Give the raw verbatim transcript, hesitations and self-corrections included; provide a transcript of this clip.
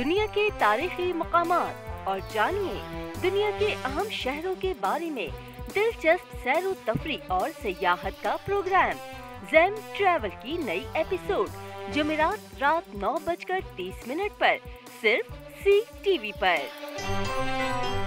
दुनिया के तारीखी मकामात और जानिए दुनिया के अहम शहरों के बारे में दिलचस्प सैरो तफरीह और सियाहत का प्रोग्राम ज़ेम ट्रैवल की नई एपिसोड जुमेरात रात नौ बजकर तीस मिनट पर सिर्फ सी टीवी पर।